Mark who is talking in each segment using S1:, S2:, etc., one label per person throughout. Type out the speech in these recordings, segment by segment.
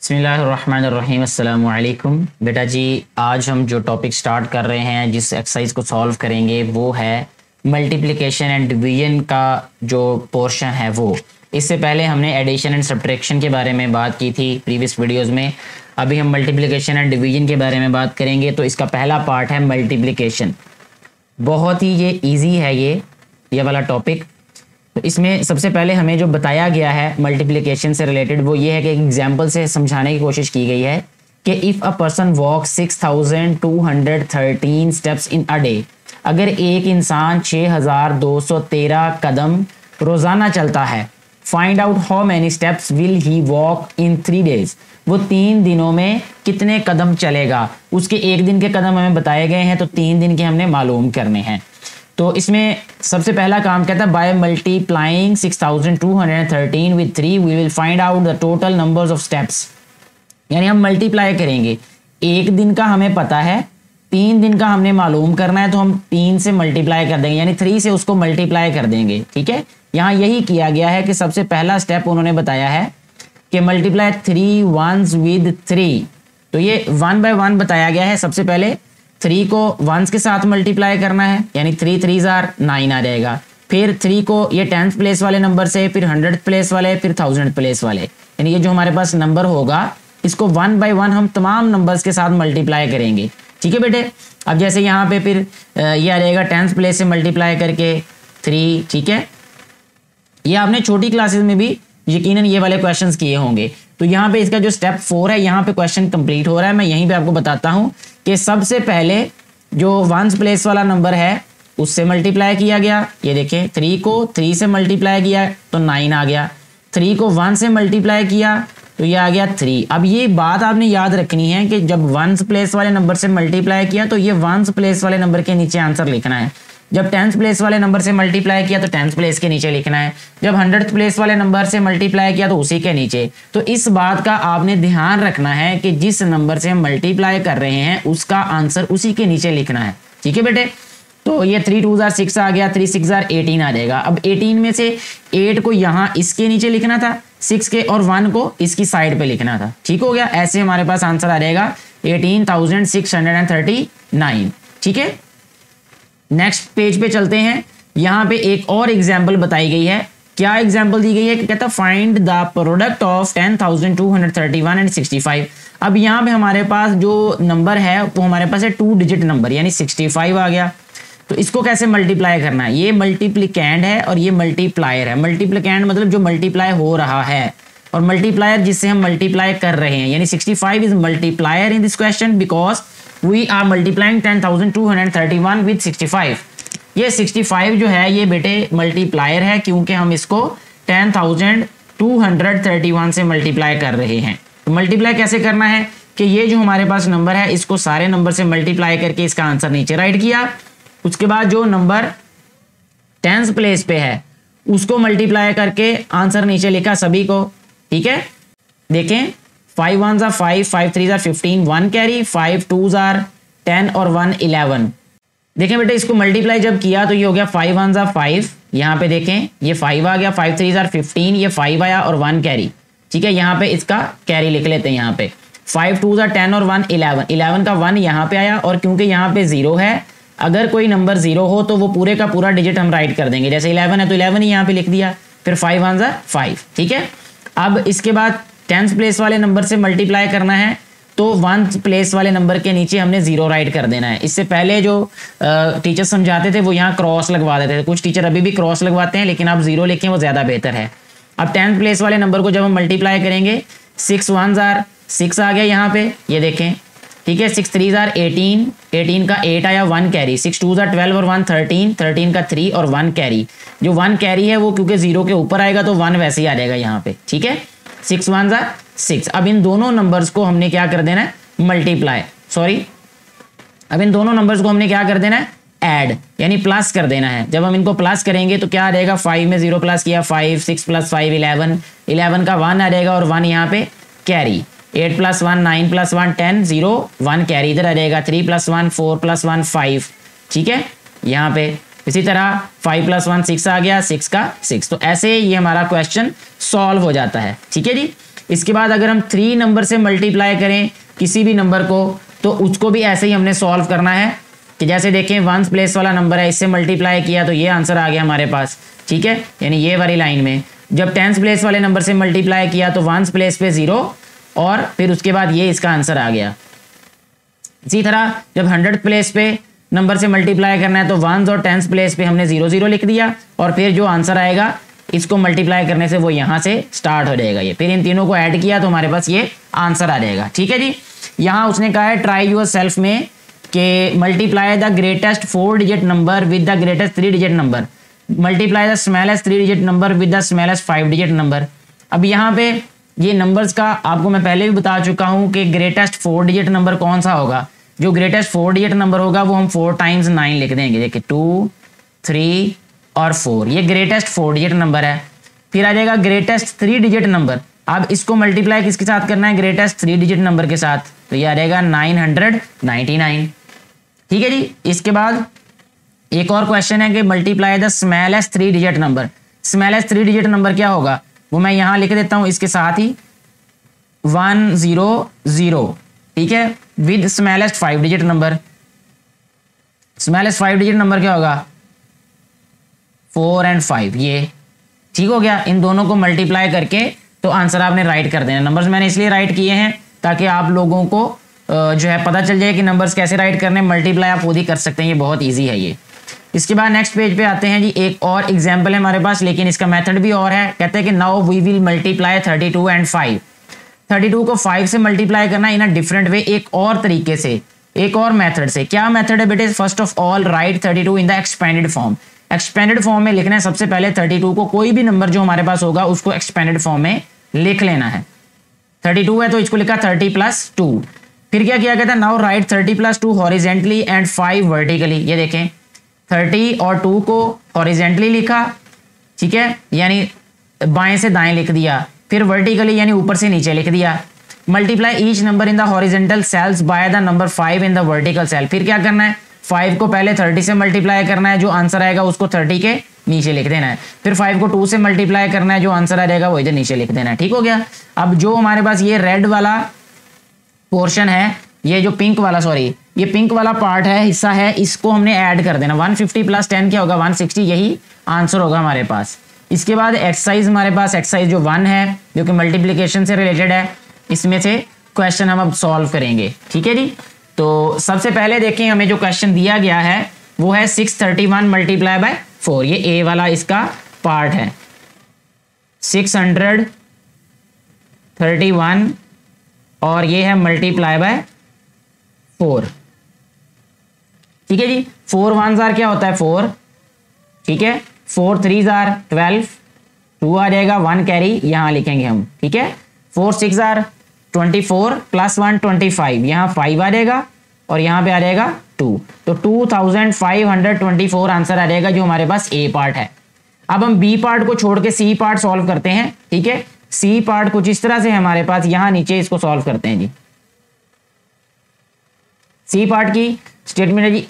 S1: बिस्मिल्लाहिर्रहमानिर्रहीम अस्सलामु अलैकुम। बेटा जी, आज हम जो टॉपिक स्टार्ट कर रहे हैं, जिस एक्सरसाइज को सॉल्व करेंगे वो है मल्टीप्लिकेशन एंड डिवीजन का जो पोर्शन है वो। इससे पहले हमने एडिशन एंड सब्ट्रैक्शन के बारे में बात की थी प्रीवियस वीडियोस में। अभी हम मल्टीप्लिकेशन एंड डिवीजन के बारे में बात करेंगे। तो इसका पहला पार्ट है मल्टीप्लिकेशन। बहुत ही ये ईजी है ये वाला टॉपिक। तो इसमें सबसे पहले हमें जो बताया गया है मल्टीप्लिकेशन से रिलेटेड वो ये है कि एक एग्जाम्पल से समझाने की कोशिश की गई है कि if a person walk 6213 steps in a day, अगर एक इंसान 6213 कदम रोज़ाना चलता है, find out how many steps will he walk in 3 days, वो 3 दिनों में कितने कदम चलेगा। उसके एक दिन के कदम हमें बताए गए हैं, तो 3 दिन के हमने मालूम करने हैं। तो इसमें सबसे पहला काम कहता है by multiplying 6213 with 3 we will find out the total numbers of steps. यानी हम मल्टीप्लाई करेंगे। एक दिन का हमें पता है, 3 दिन का हमने मालूम करना है, तो हम 3 से मल्टीप्लाई कर देंगे, यानी 3 से उसको मल्टीप्लाई कर देंगे। ठीक है, यहाँ यही किया गया है कि सबसे पहला स्टेप उन्होंने बताया है कि मल्टीप्लाई 3 वंस विद 3। तो ये 1 बाय 1 बताया गया है। सबसे पहले 3 को 1s के साथ मल्टीप्लाई करना है, यानी 3 3s आर 9 आ जाएगा। फिर 3 को ये 10th प्लेस वाले नंबर से, फिर 100th प्लेस वाले, फिर 1000th प्लेस वाले, यानी ये जो हमारे पास नंबर होगा इसको 1 बाय 1 हम तमाम नंबर्स के साथ मल्टीप्लाई करेंगे। ठीक है बेटे। अब जैसे यहाँ पे फिर ये आ जाएगा 10th प्लेस से मल्टीप्लाई करके 3। ठीक है, ये आपने छोटी क्लासेस में भी यकीनन ये वाले क्वेश्चंस किए होंगे। तो यहाँ पे इसका जो स्टेप 4 है, यहाँ पे क्वेश्चन कंप्लीट हो रहा है। मैं यहीं पे आपको बताता हूँ कि सबसे पहले जो 1s प्लेस वाला नंबर है उससे मल्टीप्लाई किया गया। ये देखें, 3 को 3 से मल्टीप्लाई किया तो 9 आ गया। 3 को 1 से मल्टीप्लाई किया तो ये आ गया 3। अब ये बात आपने याद रखनी है कि जब 1s प्लेस वाले नंबर से मल्टीप्लाई किया तो ये 1s प्लेस वाले नंबर के नीचे आंसर लिखना है। जब 10th प्लेस वाले नंबर से मल्टीप्लाई किया तो 10th प्लेस के नीचे लिखना है। जब 100th प्लेस वाले नंबर से मल्टीप्लाई किया तो उसी के नीचे। तो इस बात का आपने ध्यान रखना है कि जिस नंबर से हम मल्टीप्लाई कर रहे हैं उसका आंसर उसी के नीचे लिखना है। ठीक है बेटे। तो ये 3 2s आर 6 आ गया, 3 6 आर 18 आ जाएगा। अब 18 में से 8 को यहाँ इसके नीचे लिखना था 6 के, और 1 को इसकी साइड पे लिखना था। ठीक हो गया। ऐसे हमारे पास आंसर आ जाएगा 18,639। ठीक है, नेक्स्ट पेज पे चलते हैं। यहाँ पे एक और एग्जाम्पल बताई गई है। क्या एग्जाम्पल दी गई है कि कहता find the product of 10,231 and 65। अब यहाँ पे हमारे पास जो नंबर है वो हमारे पास है 2 डिजिट नंबर, यानी 65 आ गया। तो इसको कैसे मल्टीप्लाई करना है। ये मल्टीप्लिकेंड है और ये मल्टीप्लायर है। मल्टीप्लिकेंड मतलब जो मल्टीप्लाई हो रहा है, और मल्टीप्लायर जिससे हम मल्टीप्लाई कर रहे हैं, यानी 65 is multiplier in this question because we are multiplying 10,231 with 65। ये 65 जो है ये बेटे मल्टीप्लायर है, क्योंकि हम इसको 10,231 से मल्टीप्लाई कर रहे हैं। तो मल्टीप्लाई कैसे करना है कि ये जो हमारे पास नंबर है इसको सारे नंबर से मल्टीप्लाई करके इसका आंसर नीचे राइट किया। उसके बाद जो नंबर 10th प्लेस पे है उसको मल्टीप्लाई करके आंसर नीचे लिखा सभी को। ठीक है, देखें 5 1s are 5, 5 3s are 15, 1 carry, 5 2s are 10 और 1 11। देखें बेटे, इसको मल्टीप्लाई जब किया तो ये हो गया 5 1s आर 5, यहाँ पे देखें ये 5 आ गया, 5 3s आर 15, ये 5 आया और 1 कैरी। ठीक है, यहाँ पे इसका कैरी लिख लेते हैं। यहाँ पे 5 2s आर 10 और 1 11, 11 का 1 यहाँ पे आया, और क्योंकि यहाँ पे 0 है, अगर कोई नंबर 0 हो तो वो पूरे का पूरा डिजिट हम राइट कर देंगे। जैसे 11 है तो 11 ही यहाँ पे लिख दिया, फिर 5 1s आर 5। ठीक है, अब इसके बाद 10th प्लेस वाले नंबर से मल्टीप्लाई करना है तो 1th प्लेस वाले नंबर के नीचे हमने 0 राइट कर देना है। इससे पहले जो टीचर समझाते थे वो यहाँ क्रॉस लगवा देते थे। कुछ टीचर अभी भी क्रॉस लगवाते हैं, लेकिन आप 0 लिखें वो ज़्यादा बेहतर है। अब 10th प्लेस वाले नंबर को जब हम मल्टीप्लाई करेंगे 6 1s आर 6 आ गया यहाँ पे, ये देखें। ठीक है, 6 3s आर 18, 18 का 8 आया, 1 कैरी, 6 2s आर 12 और 1 13, 13 का 3 और 1 कैरी। जो 1 कैरी है वो क्योंकि 0 के ऊपर आएगा तो 1 वैसे ही आ जाएगा यहाँ पे। ठीक है, 6 1s आर 6। अब इन दोनों नंबर्स को हमने क्या कर देना है मल्टीप्लाई, अब इन दोनों नंबर्स को हमने क्या कर देना है ऐड, यानी प्लस कर देना है। जब हम इनको प्लस करेंगे तो क्या आ जाएगा, 5 में 0 प्लस किया 5, 6 + 5 11, 11 का 1 आ जाएगा और 1 यहाँ पे कैरी, 8 + 1 9 + 1 10, 0 1 कैरी इधर आ जाएगा, 3 + 1 4 + 1 5। ठीक है, यहाँ पे इसी तरह 5 + 1 6 आ गया, 6 का 6। तो ऐसे ये हमारा क्वेश्चन सॉल्व हो जाता है। ठीक है जी। इसके बाद अगर हम 3 नंबर से मल्टीप्लाई करें किसी भी नंबर को, तो उसको भी ऐसे ही हमने सॉल्व करना है कि जैसे देखें 1 प्लेस वाला नंबर है, इससे मल्टीप्लाई किया तो ये आंसर आ गया हमारे पास। ठीक है, यानी ये वाली लाइन में। जब 10 प्लेस वाले नंबर से मल्टीप्लाई किया तो 1 प्लेस पे 0 और फिर उसके बाद ये इसका आंसर आ गया। इसी तरह जब 100 प्लेस पे नंबर से मल्टीप्लाई करना है तो 1 और 10 प्लेस पे हमने 0 0 लिख दिया और फिर जो आंसर आएगा इसको मल्टीप्लाई करने से वो यहाँ से स्टार्ट हो जाएगा ये। फिर इन तीनों को ऐड किया तो हमारे पास ये आंसर आ जाएगा। ठीक है जी। यहाँ उसने कहा है ट्राई यूर सेल्फ में कि multiply the greatest 4 digit number with the greatest 3 digit number, multiply the smallest 3 digit number with the smallest 5 digit number. अब यहाँ पे ये नंबर्स का आपको मैं पहले भी बता चुका हूँ कि ग्रेटेस्ट 4 डिजिट नंबर कौन सा होगा। जो ग्रेटेस्ट 4 डिजिट नंबर होगा वो हम 4 × 9 लिख देंगे। देखिए 2 3 और 4, ये ग्रेटेस्ट 4 डिजिट नंबर है। फिर आ जाएगा ग्रेटेस्ट 3 डिजिट नंबर। अब इसको मल्टीप्लाई किसके साथ करना है, ग्रेटेस्ट 3 डिजिट नंबर के साथ, तो ये आ जाएगा 999। ठीक है जी। इसके बाद एक और क्वेश्चन है कि multiply the smallest 3 digit number. Smallest 3 digit number क्या होगा वो मैं यहाँ लिख देता हूँ इसके साथ ही 100। ठीक है, with smallest 5 digit number. Smallest 5 digit number क्या होगा 4 और 5। ये ठीक हो गया। इन दोनों को मल्टीप्लाई करके तो आंसर आपने राइट कर देना। नंबर्स मैंने इसलिए राइट किए हैं ताकि आप लोगों को जो है पता चल जाए कि नंबर्स कैसे राइट करने। मल्टीप्लाई आप खुद ही कर सकते हैं, ये बहुत ईजी है ये। इसके बाद नेक्स्ट पेज पे आते हैं जी। एक और एग्जाम्पल है हमारे पास, लेकिन इसका मेथड भी और है। कहते हैं कि now we will multiply 32 and 5। 32 को 5 से मल्टीप्लाई करना इन अ डिफरेंट वे, एक और तरीके से, एक और मेथड से। क्या मेथड है बेटे, first of all write 32 in the expanded form. Expanded form में लिखना है सबसे पहले 32 को, कोई भी नंबर जो हमारे पास होगा उसको एक्सपेंडेड फॉर्म में लिख लेना है। 32 है तो इसको लिखा 30 + 2। फिर क्या किया गया था, now write 30 + 2 horizontally and 5 vertically. ये देखें 30 और 2 को हॉरिजेंटली लिखा, ठीक है, यानी बाएं से दाएं लिख दिया। फिर वर्टिकली यानी ऊपर से नीचे लिख दिया। Multiply each number in the horizontal cells by the number 5 in the vertical cell. फिर क्या करना है, 5 को पहले 30 से मल्टीप्लाई करना है, जो आंसर आएगा उसको 30 के नीचे लिख देना है। फिर 5 को 2 से मल्टीप्लाई करना है, जो आंसर आ जाएगा वो इधर नीचे लिख देना है। ठीक हो गया। अब जो हमारे पास ये रेड वाला पोर्शन है, ये जो पिंक वाला, सॉरी ये पिंक वाला पार्ट है, हिस्सा है, इसको हमने ऐड कर देना। 150 + 10 क्या होगा 160, यही आंसर होगा हमारे पास। इसके बाद एक्सरसाइज हमारे पास, एक्सरसाइज जो 1 है जो कि मल्टीप्लिकेशन से रिलेटेड है, इसमें से क्वेश्चन हम अब सॉल्व करेंगे। ठीक है जी। तो सबसे पहले देखें हमें जो क्वेश्चन दिया गया है वो है 631 मल्टीप्लाई बाय 4। ये ए वाला इसका पार्ट है। 631 और ये है मल्टीप्लाई बाय 4। ठीक है जी। 4 1 जार क्या होता है 4, ठीक है। 4 3 जार 12, 2 आ जाएगा, 1 कैरी यहां लिखेंगे हम। ठीक है। 4 6 जार 24 + 1 25, यहाँ 5 आ जाएगा और यहाँ पे आ जाएगा 2, तो 2524 आंसर आ जाएगा, जो हमारे पास ए पार्ट है। अब हम बी पार्ट को छोड़ के सी पार्ट सॉल्व करते हैं। ठीक है। सी पार्ट कुछ इस तरह से हमारे पास, यहाँ नीचे इसको सॉल्व करते हैं जी। सी पार्ट की स्टेटमेंट है जी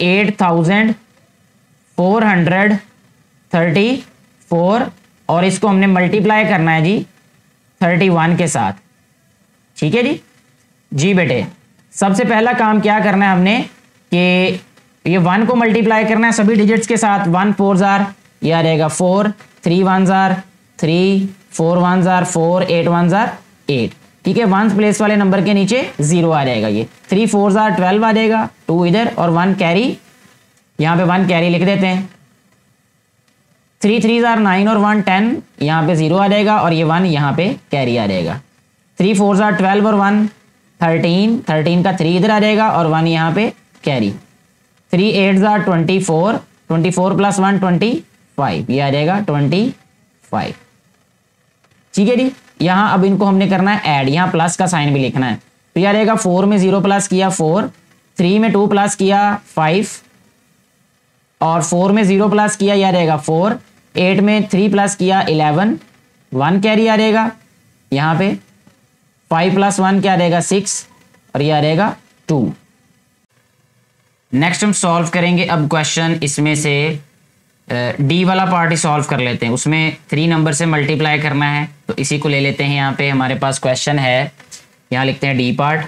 S1: 8434 और इसको हमने मल्टीप्लाई करना है जी 31 के साथ। ठीक है जी। जी बेटे, सबसे पहला काम क्या करना है हमने कि ये 1 को मल्टीप्लाई करना है सभी डिजिट्स के साथ। 1 4 जार ये आ जाएगा 4, 3 1 जार 3, 4 1 जार 4, 8 1 जार 8। ठीक है। 1 प्लेस वाले नंबर के नीचे 0 आ जाएगा। ये 3 4 जार 12 आ जाएगा, 2 इधर और 1 कैरी, यहाँ पे 1 कैरी लिख देते हैं। 3 3 जार 9 और 1 10, यहाँ पे 0 आ जाएगा और ये 1 यहाँ पे कैरी आ जाएगा। 3 4 जार 12 और 1 13, 13 का 3 इधर आ जाएगा और 1 यहाँ पे कैरी। 3 8 जार 24, 24 + 1 25, ये आ जाएगा 25। ठीक है जी। यहाँ अब इनको हमने करना है ऐड, यहाँ प्लस का साइन भी लिखना है। तो ये आ जाएगा 4 में 0 प्लस किया 4, 3 में 2 प्लस किया 5 और 4 में 0 प्लस किया, ये आ जाएगा 4, 8 में 3 प्लस किया 11, 1 कैरी आ जाएगा यहाँ पे। 5 + 1 क्या आ जाएगा 6 और ये आ जाएगा 2। नेक्स्ट हम सॉल्व करेंगे अब क्वेश्चन, इसमें से डी वाला पार्ट ही सॉल्व कर लेते हैं, उसमें 3 नंबर से मल्टीप्लाई करना है, तो इसी को ले लेते हैं। यहाँ पे हमारे पास क्वेश्चन है, यहाँ लिखते हैं डी पार्ट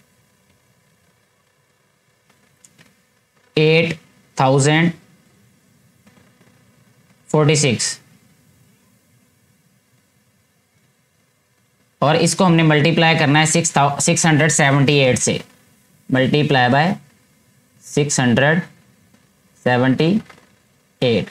S1: 8046 और इसको हमने मल्टीप्लाई करना है 678 से, मल्टीप्लाई बाय 678।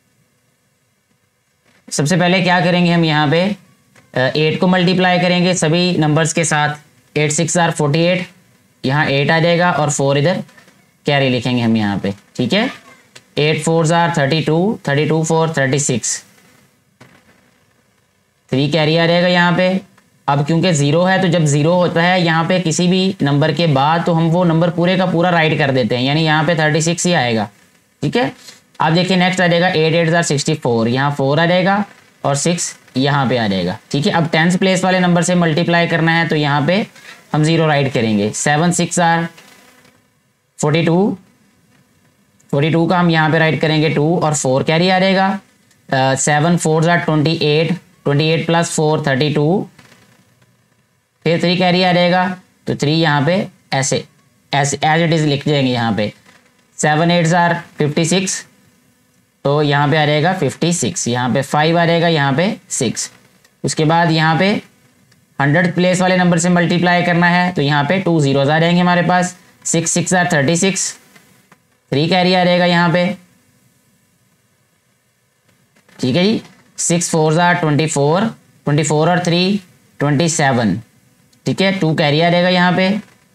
S1: सबसे पहले क्या करेंगे हम, यहाँ पे 8 को मल्टीप्लाई करेंगे सभी नंबर्स के साथ। 8 6 आर 48, यहाँ 8 आ जाएगा और 4 इधर कैरी लिखेंगे हम यहाँ पे, ठीक है। 8 4 आर 32, 32 4 36, 3 कैरी आ जाएगा यहाँ पे। अब क्योंकि ज़ीरो है, तो जब ज़ीरो होता है यहाँ पे किसी भी नंबर के बाद, तो हम वो नंबर पूरे का पूरा राइट कर देते हैं, यानी यहाँ पे 36 ही आएगा, ठीक है। अब देखिए नेक्स्ट आ जाएगा 8 8 आर 64, यहाँ 4 आ जाएगा और 6 यहाँ पे आ जाएगा, ठीक है। अब 10th प्लेस वाले नंबर से मल्टीप्लाई करना है, तो यहाँ पे हम 0 राइट करेंगे। 7 6 आर 42, 42 का हम यहाँ पे राइट करेंगे 2 और 4 कैरी आ जाएगा। 7 4 आर 28, 28 प्लस 4 32, फिर 3 कैरी आ जाएगा, तो 3 यहाँ पे ऐसे एज इट इज़ लिख जाएंगे यहाँ पे। 7 8 आर 56, तो यहाँ पे आ जाएगा 56, यहाँ पे 5 आ जाएगा, यहाँ पे 6। उसके बाद यहाँ पे 100th प्लेस वाले नंबर से मल्टीप्लाई करना है, तो यहाँ पे 2 zeros आ जाएंगे हमारे पास। 6 6 आर 36, 3 कैरी आ जाएगा यहाँ पे, ठीक है जी। 6 4 आर 24, 24 और 3 27, ठीक है। 2 कैरी आ जाएगा यहाँ पे,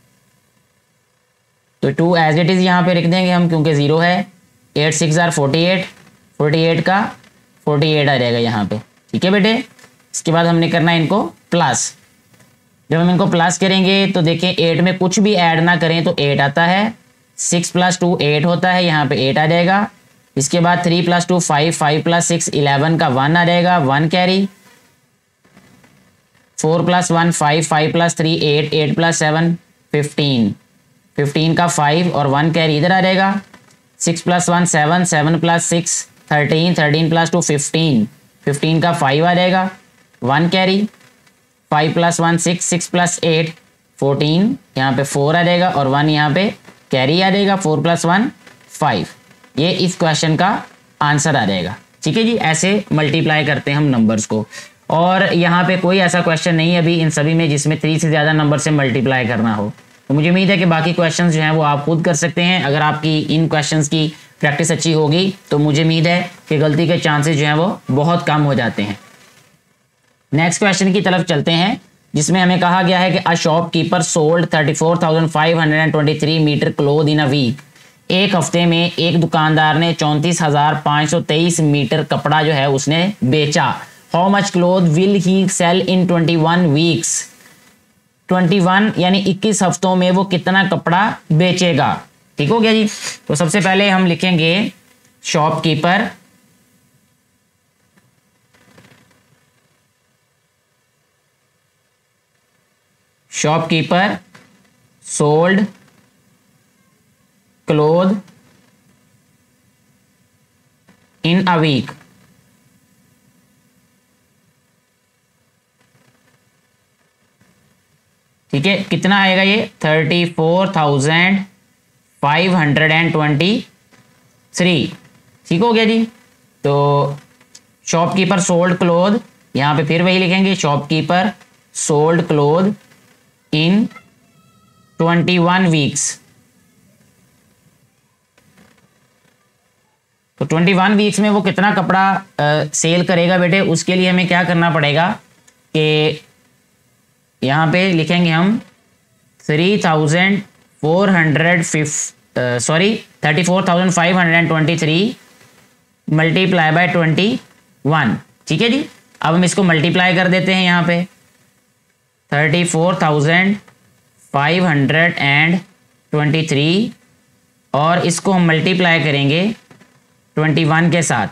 S1: तो 2 एज इट इज़ यहाँ पे लिख देंगे हम, क्योंकि 0 है। 8 6 आर 48, 48 का 48 आ जाएगा यहाँ पे, ठीक है बेटे। इसके बाद हमने करना है इनको प्लस। जब हम इनको प्लस करेंगे तो देखें 8 में कुछ भी ऐड ना करें तो 8 आता है। 6 + 2 8 होता है, यहाँ पे 8 आ जाएगा। इसके बाद 3 + 2 5, 5 + 6 11 का 1 आ जाएगा, 1 कैरी। 4 + 1 5, 5 + 3 8, 8 + 7 15, 15 का 5 और 1 कैरी इधर आ जाएगा। 6 + 1 7, 7 + 6 13, 13 + 2 15, 15 का 5 आ जाएगा, 1 कैरी। 5 + 1 6, 6 + 8 14, यहाँ पे 4 आ जाएगा और 1 यहाँ पे कैरी आ जाएगा। 4 + 1 5, ये इस क्वेश्चन का आंसर आ जाएगा, ठीक है जी। ऐसे मल्टीप्लाई करते हैं हम नंबर्स को। और यहाँ पे कोई ऐसा क्वेश्चन नहीं है अभी इन सभी में जिसमें 3 से ज़्यादा नंबर से मल्टीप्लाई करना हो। तो मुझे उम्मीद है कि बाकी क्वेश्चंस जो हैं वो आप खुद कर सकते हैं। अगर आपकी इन क्वेश्चंस की प्रैक्टिस अच्छी होगी तो मुझे उम्मीद है कि गलती के चांसेस जो हैं वो बहुत कम हो जाते हैं। नेक्स्ट क्वेश्चन की तरफ चलते हैं, जिसमें हमें कहा गया है कि a shopkeeper sold 34,523 metre cloth in a week. एक हफ्ते में एक दुकानदार ने 34,523 मीटर कपड़ा जो है उसने बेचा। How much cloth will he sell in 21 weeks. 21 यानी 21 हफ्तों में वो कितना कपड़ा बेचेगा, ठीक हो गया जी। तो सबसे पहले हम लिखेंगे shopkeeper sold cloth in a week. ठीक है, कितना आएगा ये 34,523। ठीक हो गया जी। तो शॉपकीपर सोल्ड क्लोथ, यहाँ पे फिर वही लिखेंगे shopkeeper sold cloth in 21 weeks. तो 21 वीक्स में वो कितना कपड़ा सेल करेगा बेटे, उसके लिए हमें क्या करना पड़ेगा कि यहाँ पे लिखेंगे हम 34,523 मल्टीप्लाई बाय 21। ठीक है जी। अब हम इसको मल्टीप्लाई कर देते हैं यहाँ पे 34,523 और इसको हम मल्टीप्लाई करेंगे 21 के साथ।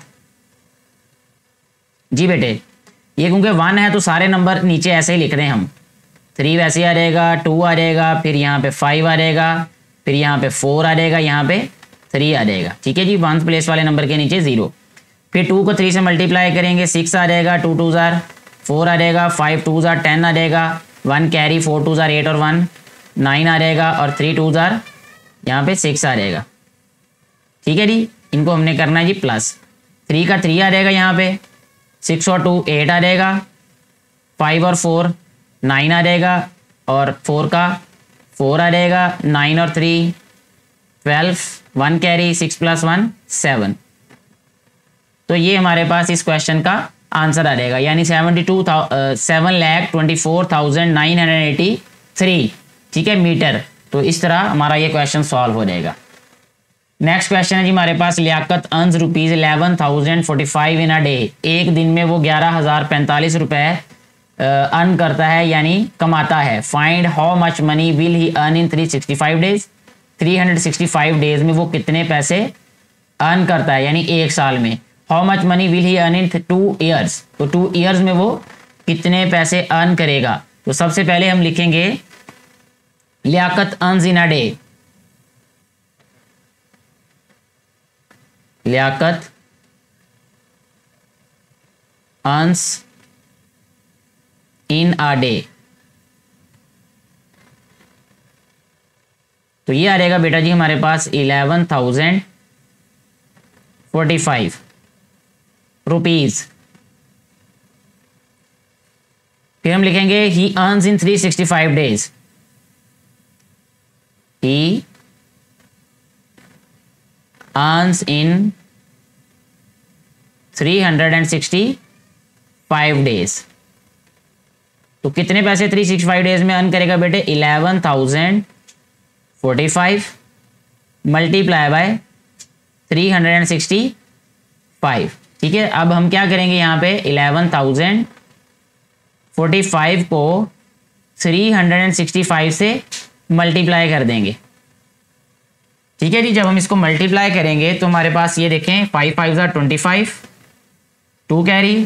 S1: जी बेटे, ये क्योंकि 1 है तो सारे नंबर नीचे ऐसे ही लिख रहे हैं हम। 3 वैसे आ जाएगा, 2 आ जाएगा, फिर यहाँ पे 5 आ जाएगा, फिर यहाँ पे 4 आ जाएगा, यहाँ पे 3 आ जाएगा। ठीक है जी। 1 प्लेस वाले नंबर के नीचे 0। फिर 2 को 3 से मल्टीप्लाई करेंगे 6 आ जाएगा, 2 2 ज़ार 4 आ जाएगा, 5 2 ज़ार 10 आ जाएगा, 1 कैरी, 4 2 ज़ार 8 और 1 9 आ जाएगा, और 3 2 ज़ार यहाँ पे 6 आ जाएगा। ठीक है जी, इनको हमने करना है जी प्लस। 3 का 3 आ जाएगा यहाँ पे, 6 और 2 8 आ जाएगा, 5 और 4 9 आ जाएगा, और 4 का 4 आ जाएगा, 9 और 3 12, 1 कैरी, 6 + 1 7। तो ये हमारे पास इस क्वेश्चन का आंसर आ जाएगा, यानी 7,24,983, ठीक है, मीटर। तो इस तरह हमारा ये क्वेश्चन सॉल्व हो जाएगा। नेक्स्ट क्वेश्चन है जी हमारे पास, Liyaqat earns ₹11,045 in a day. एक दिन में वो 11,045 रुपए अर्न करता है, यानी कमाता है। Find how much money will he earn in 365 days. 365 days में वो कितने पैसे अर्न करता है, यानी एक साल में। How much money will he earn in 2 years, तो 2 ईयर्स में वो कितने पैसे अर्न करेगा। तो सबसे पहले हम लिखेंगे Liyaqat earns in a day. Liyaqat earns in a day, तो ये आ जाएगा बेटा जी हमारे पास 11,045 रुपीज। फिर हम लिखेंगे he earns in 365 days. He earns in 365 days. तो कितने पैसे 365 डेज में अर्न करेगा बेटे, 11,045 मल्टीप्लाई बाय 365। ठीक है, अब हम क्या करेंगे यहाँ पे 11,045 को 365 से मल्टीप्लाई कर देंगे। ठीक है जी, जब हम इसको मल्टीप्लाई करेंगे तो हमारे पास ये देखें 5 5 25, 2 कैरी,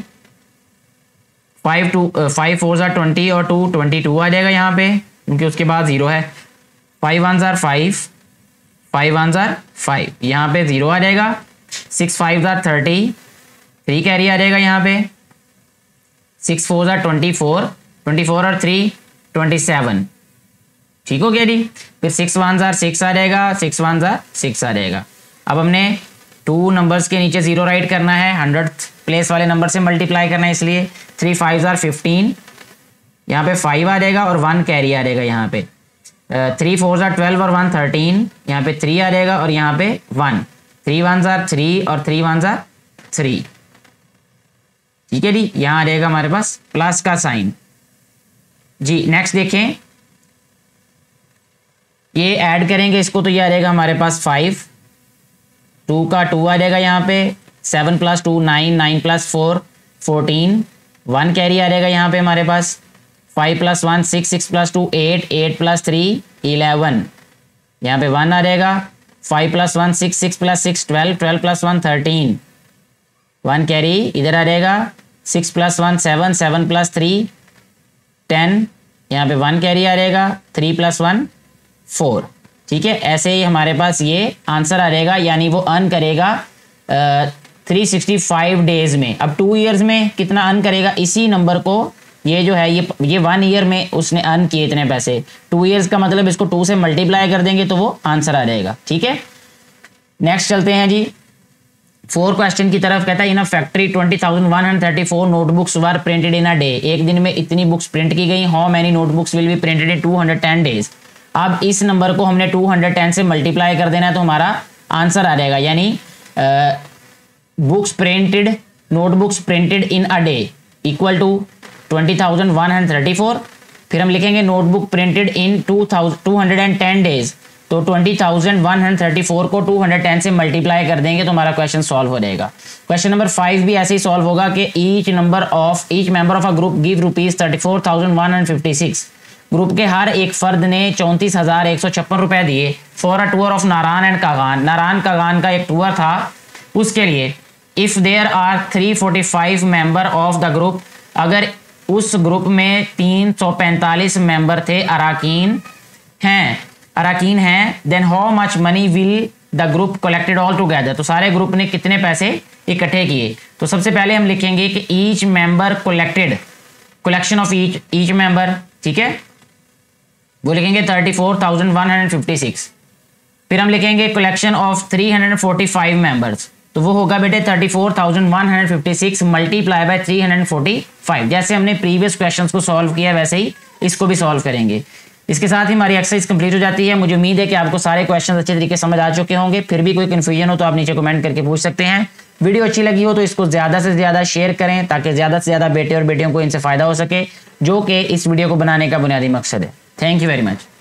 S1: 5 4 20 और 2 22 आ जाएगा यहाँ पे, क्योंकि उसके बाद 0 है। 5 1 5, 5 1 5, यहाँ पे 0 आ जाएगा। 6 5 30, 3 कैरी आ जाएगा यहाँ पे। 6 4 24, 24 और 3 27। ठीक हो गया जी। फिर 6 1 6 आ जाएगा, 6 1 6 आ जाएगा। अब हमने 2 नंबर्स के नीचे 0 राइट करना है, 100th प्लेस वाले नंबर से मल्टीप्लाई करना है, इसलिए 3 5 15, यहाँ पे 5 आ जाएगा और 1 कैरी आ जाएगा यहाँ पे। 3 4 12 और 1 13, यहाँ पे 3 आ जाएगा और यहाँ पे 1। 3 1 3 और 3 1 3। ठीक है जी, यहाँ आ जाएगा हमारे पास प्लस का साइन जी। नेक्स्ट देखें, ये ऐड करेंगे इसको तो ये आ जाएगा हमारे पास 5, 2 का 2 आ जाएगा यहाँ पे, 7 + 2 9, 9 + 4 14, 1 कैरी आ जाएगा यहाँ पे हमारे पास। 5 + 1 6, 6 + 2 8, 8 + 3 11, यहाँ पे 1 आ जाएगा। 5 + 1 6, 6 + 6 12, 12 + 1 13, 1 कैरी इधर आ जाएगा। 6 + 1 7, 7 + 3 10, यहाँ पे 1 कैरी आ जाएगा। 3 + 1 4। ठीक है, ऐसे ही हमारे पास ये आंसर आ जाएगा, यानी वो अर्न करेगा 365 डेज में। अब 2 ईयर्स में कितना अर्न करेगा, इसी नंबर को ये जो है ये 1 ईयर में उसने अर्न किए इतने पैसे। 2 ईयर्स का मतलब इसको 2 से मल्टीप्लाई कर देंगे तो वो आंसर आ जाएगा। ठीक है, नेक्स्ट चलते हैं जी 4 क्वेश्चन की तरफ। कहता है in a factory 20,134 notebooks were printed in a day. एक दिन में इतनी बुक्स प्रिंट की गई। How many notebooks will be printed in 210 days. अब इस नंबर को हमने 210 से मल्टीप्लाई कर देना है तो हमारा आंसर आ जाएगा, यानी books printed, notebooks printed in a day equal to 20,134। फिर हम लिखेंगे नोटबुक प्रिंटेड इन 210 डेज, तो 20,134 को 210 से मल्टीप्लाई कर देंगे तो हमारा क्वेश्चन सॉल्व हो जाएगा। क्वेश्चन नंबर 5 भी ऐसे ही सॉल्व होगा कि each member of a group give ₹34,156। Group के हर एक फर्द ने 34,156 रुपए दिए for a tour of Narayan and Kagan. Narayan Kagan का एक टूर था, उसके लिए if there are 345 member of the group, अगर उस ग्रुप में 345 मेंबर थे, अराकीन हैं, then how much money will the group collected all together. तो सारे ग्रुप ने कितने पैसे इकट्ठे किए, तो सबसे पहले हम लिखेंगे कि each member collected, collection of each member, ठीक है, वो लिखेंगे 34,156। फिर हम लिखेंगे कलेक्शन ऑफ 345 मेंबर्स, तो वो होगा बेटे 34,156 मल्टीप्लाई बाय 345। जैसे हमने प्रीवियस क्वेश्चंस को सॉल्व किया वैसे ही इसको भी सॉल्व करेंगे। इसके साथ ही हमारी एक्सरसाइज कंप्लीट हो जाती है। मुझे उम्मीद है कि आपको सारे क्वेश्चन अच्छे तरीके से समझ आ चुके होंगे। फिर भी कोई कन्फ्यूजन हो तो आप नीचे कमेंट करके पूछ सकते हैं। वीडियो अच्छी लगी हो तो इसको ज़्यादा से ज़्यादा शेयर करें ताकि ज़्यादा से ज़्यादा बेटे और बेटियों को इनसे फ़ायदा हो सके, जो कि इस वीडियो को बनाने का बुनियादी मकसद है। Thank you very much.